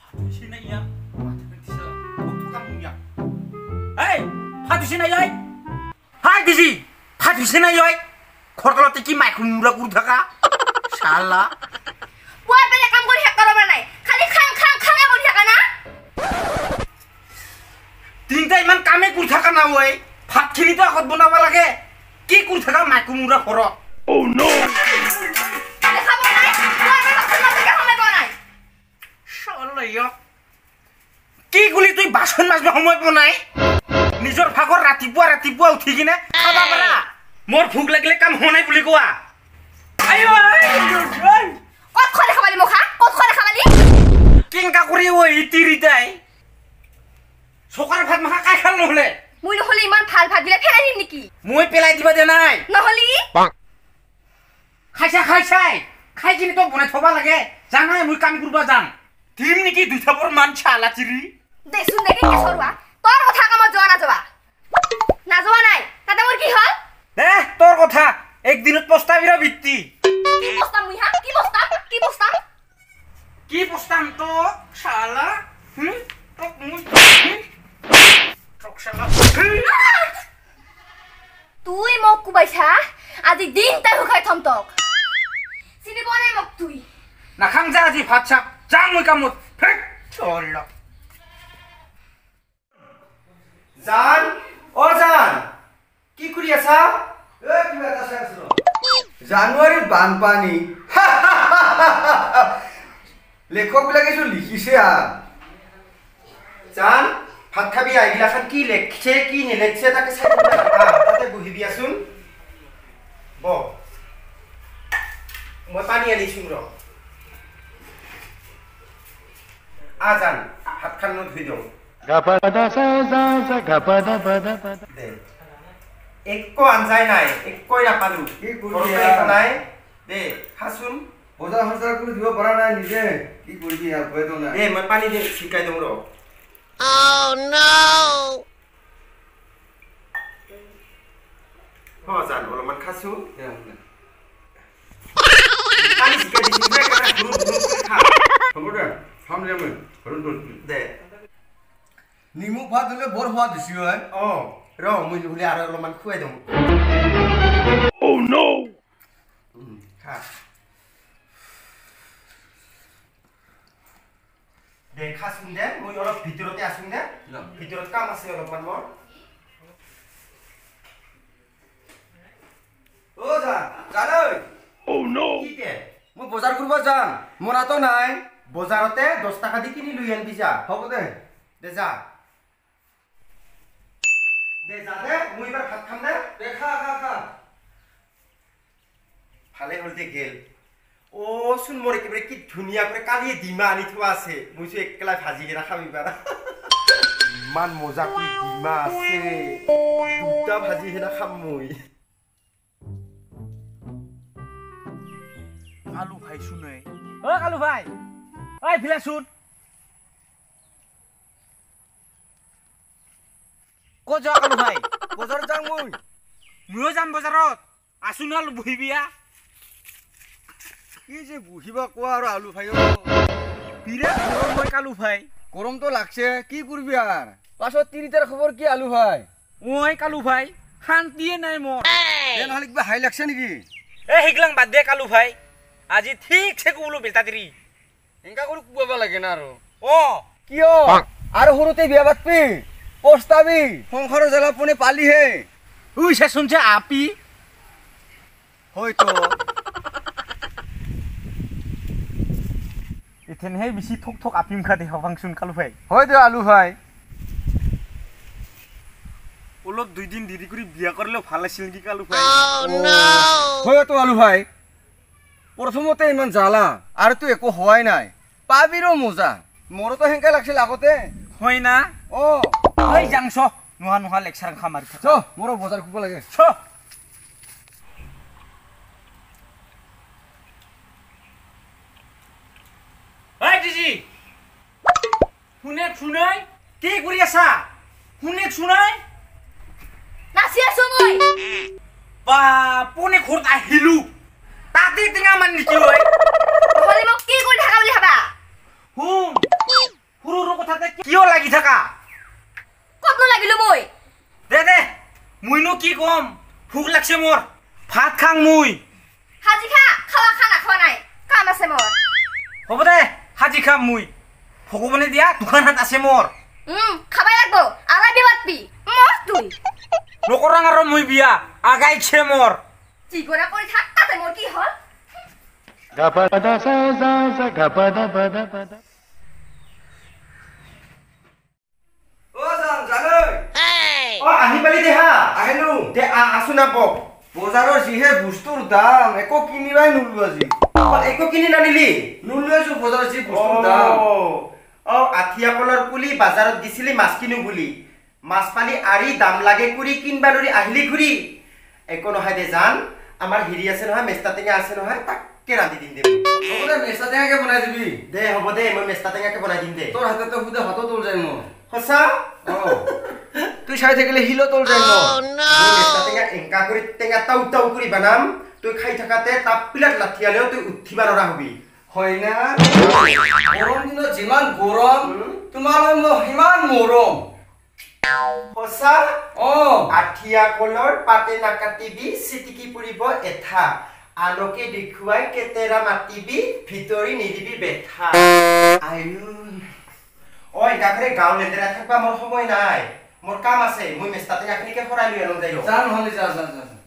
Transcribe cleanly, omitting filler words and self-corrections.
Sinaya, kamunya. Hey, Fatu Sinaya. Hai Diji, Fatu Sinaya. Khortolot ki mai kumura kurthaka. Shala. Buat banyak kamu lihat kalau mana? Kali khang aku lihat kana? Tingtai man kame kurthaka na woi. Fat khili to akot bonawa lage. Ki kurthaka mai kumura khoro. Oh no. Kali khabo nai. Buat banyak kamu lihat kamu mana? Shala yo. Ki guli তুই বাসন মাজবে সময় পনাই নিজৰ ভাগৰ ৰাতিপুৱা উঠি কিনে খাবা পাৰা মোৰ ভোক লাগিলে কাম হোনাই বুলি কোৱা আইও কত খৰে খাবালি মুখা কত খৰে খাবালি কিংকা কৰি ওই তিৰিতাই সকার ভাত মাখা কাই খাল নহলে মুই নহলি ইমান ভাল ভাত দিলে ফেলাই দিম নেকি মই পেলাই দিবা দে নাই নহলি খাইছাই খাই কিনে তো বনাই থবা লাগে জানাই মই কাম কৰবা যাম দিম নেকি দুইটাবৰ মান চালা চিৰি দেচোন দেখি কে সৰুৱা তোৰ কথা কাম যোৱা না যোৱা নাই তাতে মোৰ কি হল দে তোৰ কথা একদিনত পস্তাবিৰা ভিত্তি কি বস্তাম মুই হা কি বস্তাম তো শালা তোক মুই তোক শালা তুই মোক কুবাইছা আজি দিন তাই হুখাই থম তোক চিনি বনাই মোক তুই নাখাং যা আজি ভাত চাপ যা মই কামত ফেক চল জান ও জান কি কৰি আছা কিবা এটা চাই আছো জানুৱাৰীত বানপানী লেখকবিলাকে লিখিছে জান ভাত খাবি আহিলাখান কি লেখছে কি নেলেখছে তাকে চাই তাতে বহি দিয়াচোন ব মই পানী আনিছো ৰ জান ভাত খান ধুই দিওঁ একো আঞ্জাই নাই একোই নাপালো নাই দে খাচোন বজাৰ সজাৰ কৰি দিব পৰা নাই নিজে কি কৰিবি দে মই পানী দি শিকাই দিওঁ ৰ জান অলপমান খাচো পানী শিকাই দিছো হ'ব দে খাম দে নিমখ ভাত হলে বৰ সোৱাদ দিছি হয় ৰ মই নহলে আৰু অলপমান খুৱাই দিওঁ দে খাচোন দে মই অলপ ভিতৰতে আছোন দে ভিতৰত কাম আছে অলপমান মোৰ মই বজাৰ কৰিব যাম মৰাটো নাই বজাৰতে 10 টকা দি কিনি লৈ আনবি যা হ'ব দে দে যা দে মই এবাৰ ভাত খাম দে খা ভালে হ'ল দে গেল চোন মোৰ একেবাৰে কি ধুনীয়া কৰি কালিয়ে ডিমা আনি থোৱা আছে মই একেলাই ভাজি কিনে খাবি পাৰা ইমান মজা কৰি ডিমা আছে দুটা ভাজি কিনে খাম মই কালু ভাই শুনে কালু ভাই ফিলা শুন ক'ত যাওঁ কালু ভাই বজাৰত যাম ময়ো যাম বজাৰত আছো ন বহিবিয়া কি যে বহিবা কোৱা আৰু আলু ভাই বিৰাট গৰম হয় কালু ভাই গৰমটো লাগছে কি কৰিবি আর পাছত তিৰিটাৰ খবৰ কি আলু ভাই কালু ভাই শান্তিয়ে নাই মোৰ নহলে কিবা হাই লাগছে নেকি সেইগিলাং বাদ দে কালু ভাই আজি ঠিকছে কোলো বেটা দিৰি এনেকা কৰি কুবাব লাগে না আৰু কিয় আৰু সৰুতে বিয়া পাতবি পস্তাবি সংসাৰৰ জ্বালা পোনে পালিহে শুনছে আপি হয়তো এথেনহে বেছি থক আপিম খা দেখা ফাংচন কালু ভাই হয় দে আলু ভাই অলপ 2 দিন দেৰি কৰি বিয়া কৰিলেও ভাল আছিল নেকি কালু ভাই হয়তো আলু ভাই প্ৰথমতে ইমান জ্বালা আৰু তো একো হোৱাই নাই পাবিৰো মজা মোৰতো হেংকা লাগছিল আগতে হয় না যাংছ নোহা লেকচাৰ খা মাৰি থাক মোৰ বজাৰ কৰিব লাগে দিজি শুনাই কি কৰি আছা শুনাই নাচি আছো মই পোনে ঘৰত আহিলো তাতে টেঙা মান নেকি হয় নহলে মোক কি কৰি থাকা বুলি ভাবা থাকা কতনো লাগিলো মই দে মুইনো কি কম ভোক লাগছে মোর ভাত খাং মুই হাজি খা খাওয়া খানা খোৱা নাই কাম আছে মোৰ হ'ব দে হাজি খাম মুই ভগৱানে দিয়া দোকানত আছে মোর খাবাই লাগবো আগাই বিবাদবি মোৰ তুই নকৰাং আৰু মুই বিয়া আগাইছে মোর চিগৰা কৰি থাক তাতে মোৰ কি হল Gapada sa za za gapada pada pada. ও জান জানৈ ও আহি পালি দেহা আহিলো দে আসু না বক বজাৰৰ যিহে বস্তুৰ দাম একো কিনিবাই নুলু আজি একো কিনি নানিলি নুলু আছো বজাৰৰ যি বস্তুৰ দাম ও আঠিয়া কলৰ পুলি বাজাৰত দিছিলি মাছ কিনো বুলি মাছ পালি আৰি দাম লাগে কুৰি কিনবা নৰি আহিলি ঘুৰি একো নহয় দে জান আমাৰ হিৰি আছে নহয় মেষ্টা টেঙা আছে নহয় তাক কে ৰান্ধি দিম দে হ'ব দে মেষ্টা টেঙাকে বনাই দিবি দে হ'ব দে মই মেষ্টা টেঙাকে বনাই দিম দে তোৰ হাততে খুদে হাতত তোল যায় মোৰ হসা তুই চাই থাকিলে হিলো তোল যায় মোৰ মেষ্টা টেঙা এংকা কৰি টেঙা টাউ টাউ কৰি বানাম তুই খাই থাকাতে তাপ পিলাত লাঠিয়ালেও তুই উঠিবা নৰা হবি হয় না গৰম দিনত যিমান গৰম তোমালৈ মই সিমান মৰম হসা আঠিয়া কলৰ পাতে নাকাটিবি চিটিকি পৰিব এঠা আলোকে দেখুৱাই কেতেৰা মাতিবি ভিতৰি নিদিবি বেঠা আয়ু ওই গাখৰে গাঁও লেতেৰা থাকবা মোৰ সময় নাই মোৰ কাম আছে মই মেষ্টা টেঙাখিনিকে খৰাই লৈ আনো যাই জান নহলে যা